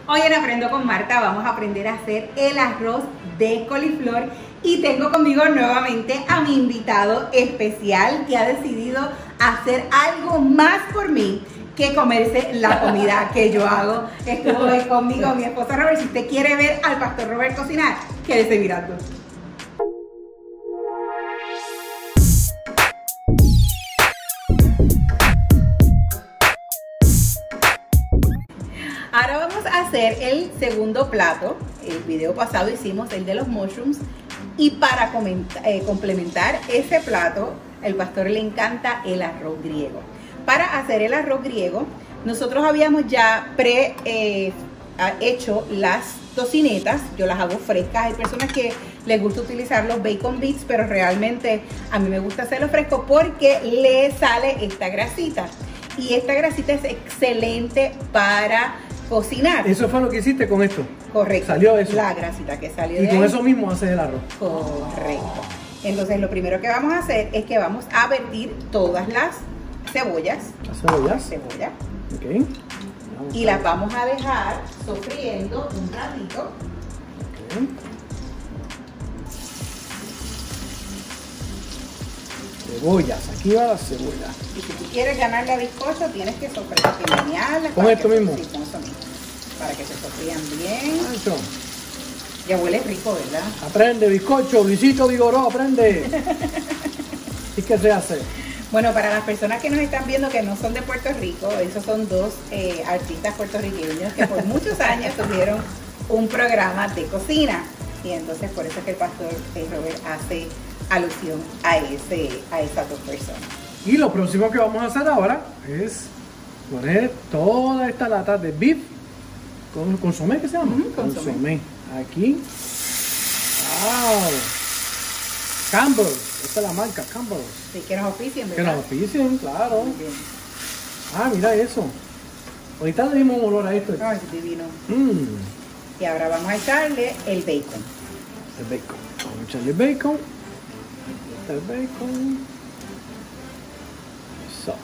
Hoy en Aprendo con Marta vamos a aprender a hacer el arroz de coliflor y tengo conmigo nuevamente a mi invitado especial que ha decidido hacer algo más por mí que comerse la comida que yo hago. Estuvo hoy conmigo mi esposo Robert. Si usted quiere ver al pastor Robert cocinar, quédese mirando. Ahora vamos a hacer el segundo plato. El video pasado hicimos el de los mushrooms y para complementar ese plato, el pastor le encanta el arroz griego. Para hacer el arroz griego, nosotros habíamos ya hecho las tocinetas. Yo las hago frescas. Hay personas que les gusta utilizar los bacon bits, pero realmente a mí me gusta hacerlo fresco porque le sale esta grasita. Y esta grasita es excelente para cocinar. ¿Eso fue lo que hiciste con esto? Correcto. ¿Salió eso? La grasita que salió de y con ahí. eso mismo haces el arroz. Correcto. Entonces lo primero que vamos a hacer es que vamos a vertir todas las cebollas. ¿Las cebollas? Cebolla. Ok. Y las vamos a dejar sofriendo un ratito. Okay. Cebollas, aquí va la cebolla. Y si tú quieres ganarle a bizcocho, tienes que sofreírlas. ¿Con esto mismo? Sí, con eso mismo. Para que se sofrían bien. Pancho, Ya huele rico, ¿verdad? aprende, bizcocho, Luisito Vigoró, aprende. ¿Y qué se hace? Bueno, para las personas que nos están viendo que no son de Puerto Rico, esos son dos artistas puertorriqueños que por muchos años tuvieron un programa de cocina. Y entonces por eso es que el pastor Robert hace alusión a esas dos personas. Y lo próximo que vamos a hacer ahora es poner toda esta lata de beef con consomé, ¿qué se llama? Consomé. Aquí. ¡Wow! Campbell's. Esta es la marca, Campbell's. Sí, que nos oficien, ¿verdad? Que nos oficien, claro. Muy bien. Ah, mira eso. Ahorita le dimos un olor a esto. Ay, divino. Mmm. Y ahora vamos a echarle el bacon. El bacon. Vamos a echarle bacon. El bacon. Eso.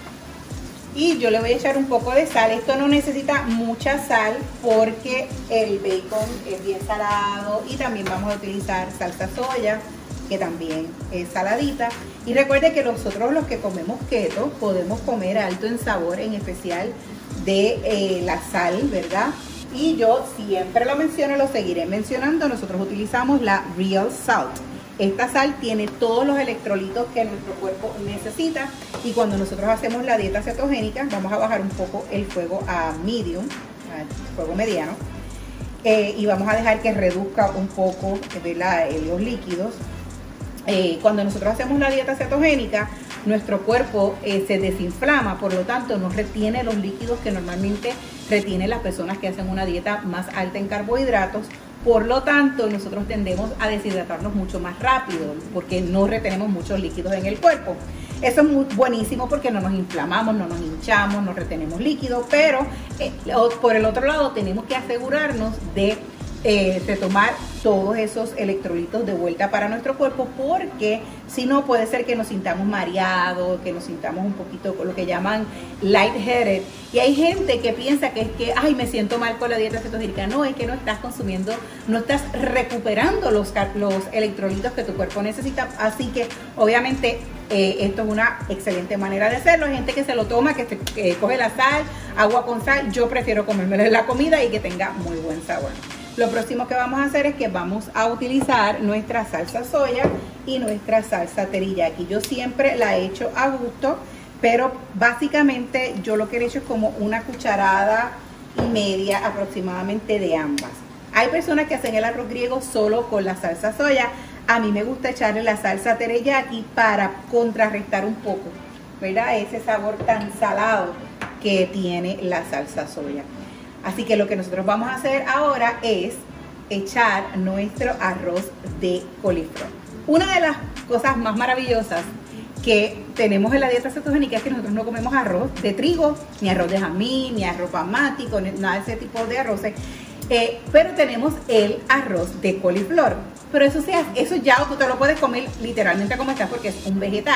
Y yo le voy a echar un poco de sal. Esto no necesita mucha sal porque el bacon es bien salado. Y también vamos a utilizar salsa soya, que también es saladita. Y recuerde que nosotros los que comemos keto podemos comer alto en sabor, en especial de la sal, ¿verdad? Y yo siempre lo menciono, lo seguiré mencionando. Nosotros utilizamos la Real Salt. Esta sal tiene todos los electrolitos que nuestro cuerpo necesita. Y cuando nosotros hacemos la dieta cetogénica, vamos a bajar un poco el fuego a medium, a fuego mediano. Y vamos a dejar que reduzca un poco, ¿verdad?, los líquidos. Cuando nosotros hacemos la dieta cetogénica, nuestro cuerpo se desinflama, por lo tanto no retiene los líquidos que normalmente retienen las personas que hacen una dieta más alta en carbohidratos. Por lo tanto, nosotros tendemos a deshidratarnos mucho más rápido porque no retenemos muchos líquidos en el cuerpo. Eso es muy buenísimo porque no nos inflamamos, no nos hinchamos, no retenemos líquidos, pero por el otro lado tenemos que asegurarnos de tomar todos esos electrolitos de vuelta para nuestro cuerpo, porque si no puede ser que nos sintamos mareados, que nos sintamos un poquito con lo que llaman lightheaded. Y hay gente que piensa que es que, ay, me siento mal con la dieta cetogénica. No, es que no estás consumiendo, no estás recuperando los electrolitos que tu cuerpo necesita. Así que obviamente esto es una excelente manera de hacerlo. Hay gente que se lo toma, que coge la sal, agua con sal. Yo prefiero comérmelo en la comida y que tenga muy buen sabor. Lo próximo que vamos a hacer es que vamos a utilizar nuestra salsa soya y nuestra salsa teriyaki. Yo siempre la he hecho a gusto, pero básicamente yo lo que he hecho es como una cucharada y media aproximadamente de ambas. Hay personas que hacen el arroz griego solo con la salsa soya. A mí me gusta echarle la salsa teriyaki para contrarrestar un poco, ¿verdad?, ese sabor tan salado que tiene la salsa soya. Así que lo que nosotros vamos a hacer ahora es echar nuestro arroz de coliflor. Una de las cosas más maravillosas que tenemos en la dieta cetogénica es que nosotros no comemos arroz de trigo, ni arroz de jamín, ni arroz basmático, nada de ese tipo de arroces. Pero tenemos el arroz de coliflor. Pero eso ya tú te lo puedes comer literalmente como está porque es un vegetal.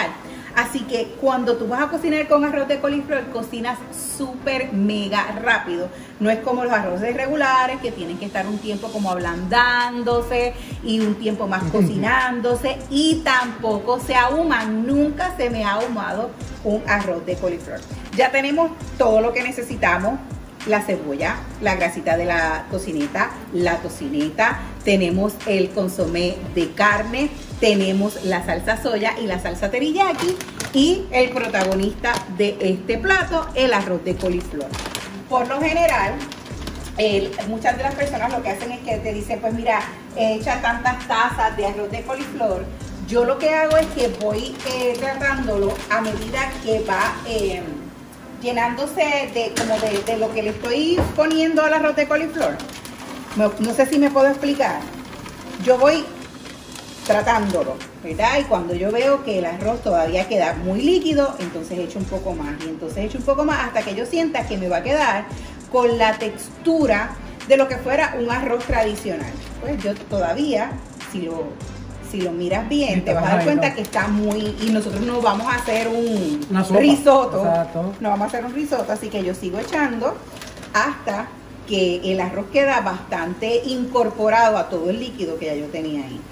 Así que cuando tú vas a cocinar con arroz de coliflor, cocinas súper mega rápido. No es como los arroces regulares que tienen que estar un tiempo como ablandándose y un tiempo más cocinándose, y tampoco se ahuman. Nunca se me ha ahumado un arroz de coliflor. Ya tenemos todo lo que necesitamos. La cebolla, la grasita de la tocineta, tenemos el consomé de carne, tenemos la salsa soya y la salsa teriyaki, y el protagonista de este plato, el arroz de coliflor. Por lo general, muchas de las personas lo que hacen es que te dicen, pues mira, echa tantas tazas de arroz de coliflor. Yo lo que hago es que voy tratándolo a medida que va llenándose de lo que le estoy poniendo al arroz de coliflor. No sé si me puedo explicar. Yo voy tratándolo, ¿verdad? Y cuando yo veo que el arroz todavía queda muy líquido, entonces echo un poco más, y entonces echo un poco más hasta que yo sienta que me va a quedar con la textura de lo que fuera un arroz tradicional. Pues yo todavía, si lo miras bien, te vas a dar cuenta que está muy... Y nosotros no vamos a hacer un risotto. Exacto. No vamos a hacer un risotto, así que yo sigo echando hasta que el arroz queda bastante incorporado a todo el líquido que ya yo tenía ahí.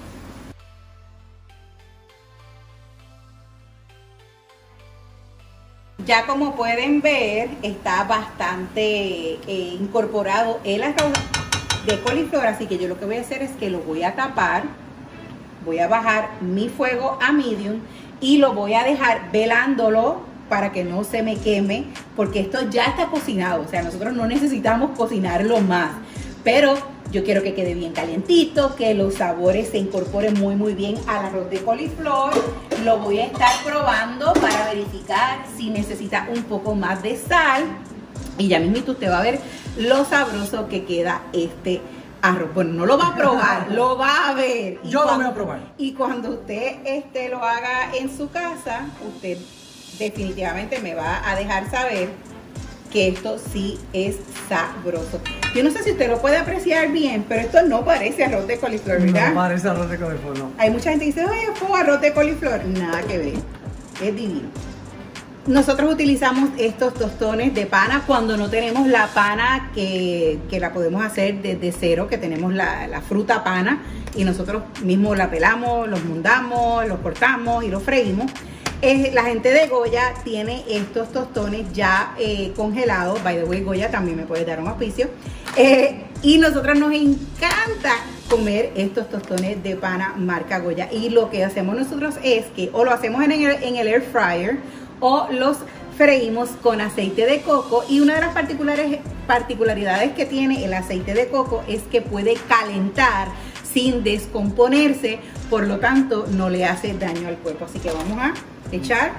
Ya como pueden ver, está bastante incorporado el arroz de coliflor, así que yo lo que voy a hacer es que lo voy a tapar. Voy a bajar mi fuego a medium y lo voy a dejar velándolo para que no se me queme, porque esto ya está cocinado. O sea, nosotros no necesitamos cocinarlo más, pero yo quiero que quede bien calientito, que los sabores se incorporen muy bien al arroz de coliflor. Lo voy a estar probando para verificar si necesita un poco más de sal, y ya mismito usted va a ver lo sabroso que queda este arroz. Bueno, no lo va a probar, lo va a ver. Yo lo voy a probar. Y cuando usted lo haga en su casa, usted definitivamente me va a dejar saber que esto sí es sabroso. Yo no sé si usted lo puede apreciar bien, pero esto no parece arroz de coliflor, ¿verdad? No parece arroz de coliflor, no. Hay mucha gente que dice, oye, fue arroz de coliflor. Nada que ver. Es divino. Nosotros utilizamos estos tostones de pana cuando no tenemos la pana que la podemos hacer desde cero, que tenemos la fruta pana y nosotros mismos la pelamos, los mondamos, los cortamos y los freímos. La gente de Goya tiene estos tostones ya congelados. By the way, Goya también me puede dar un auspicio. Y nosotros nos encanta comer estos tostones de pana marca Goya. Y lo que hacemos nosotros es que o lo hacemos en el air fryer o los freímos con aceite de coco. Y una de las particularidades que tiene el aceite de coco es que puede calentar sin descomponerse, por lo tanto no le hace daño al cuerpo. Así que vamos a echar.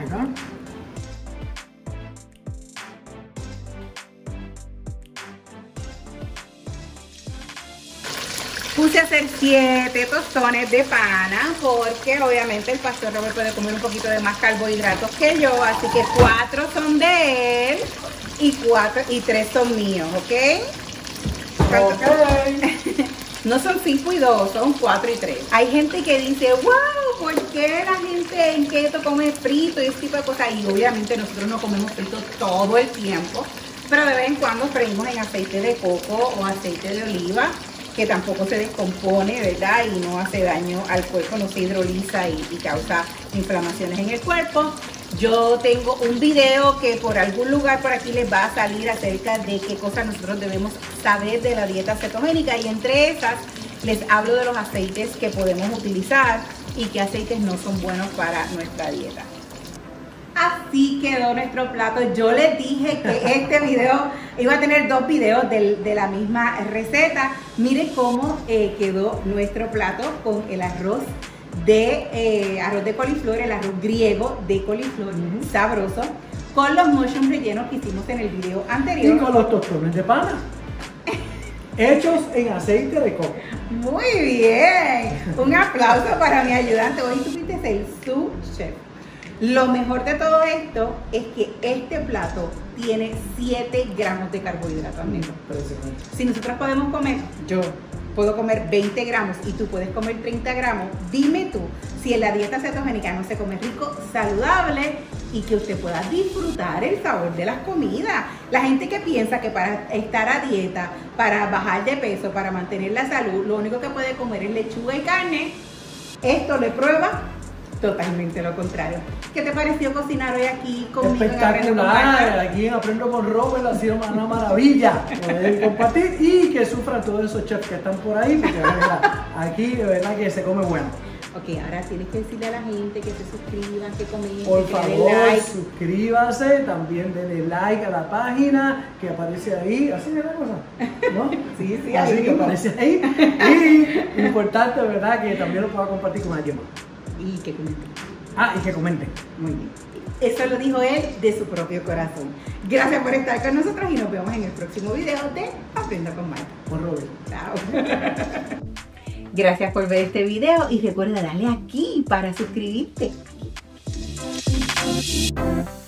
Puse a hacer 7 tostones de pana porque obviamente el pastor Robert puede comer un poquito de más carbohidratos que yo, así que 4 son de él y 3 son míos, ¿ok? Okay. No son 5 y 2, son 4 y 3. Hay gente que dice, wow, ¿por qué la gente en keto come frito y ese tipo de cosas? Y obviamente nosotros no comemos frito todo el tiempo, pero de vez en cuando freímos en aceite de coco o aceite de oliva, que tampoco se descompone, ¿verdad? Y no hace daño al cuerpo, no se hidroliza y causa inflamaciones en el cuerpo. Yo tengo un video que por algún lugar por aquí les va a salir acerca de qué cosas nosotros debemos saber de la dieta cetogénica, y entre esas les hablo de los aceites que podemos utilizar y qué aceites no son buenos para nuestra dieta. Así quedó nuestro plato. Yo les dije que este video iba a tener 2 videos de la misma receta. Miren cómo quedó nuestro plato con el arroz de coliflor, el arroz griego de coliflor, sabroso, con los mushrooms rellenos que hicimos en el video anterior. Y con los tostones de pana, hechos en aceite de coco. Muy bien. Un aplauso para mi ayudante. Hoy tú fuiste el sous chef. Lo mejor de todo esto es que este plato tiene 7 gramos de carbohidratos. Impresionante. Si nosotros podemos comer, yo puedo comer 20 gramos y tú puedes comer 30 gramos, dime tú si en la dieta cetogénica no se come rico, saludable y que usted pueda disfrutar el sabor de las comidas. La gente que piensa que para estar a dieta, para bajar de peso, para mantener la salud, lo único que puede comer es lechuga y carne, esto le prueba totalmente lo contrario. ¿Qué te pareció cocinar hoy aquí conmigo? Espectacular, aquí en Aprendo con Robert ha sido una maravilla poder compartir y que sufran todos esos chefs que están por ahí, porque de verdad, aquí de verdad que se come bueno. Ok, ahora tienes que decirle a la gente que se suscriban, que comenten, por que favor, den like. suscríbase, también denle like a la página que aparece ahí, así es la cosa, ¿no? Sí, así ahí que mismo. aparece ahí, y importante, ¿verdad? Que también lo pueda compartir con alguien más. Y que comenten. Ah, y que comenten. Muy bien. Eso lo dijo él de su propio corazón. Gracias por estar con nosotros y nos vemos en el próximo video de Aprenda con Marta. Con Robert. Chao. Gracias por ver este video y recuerda darle aquí para suscribirte.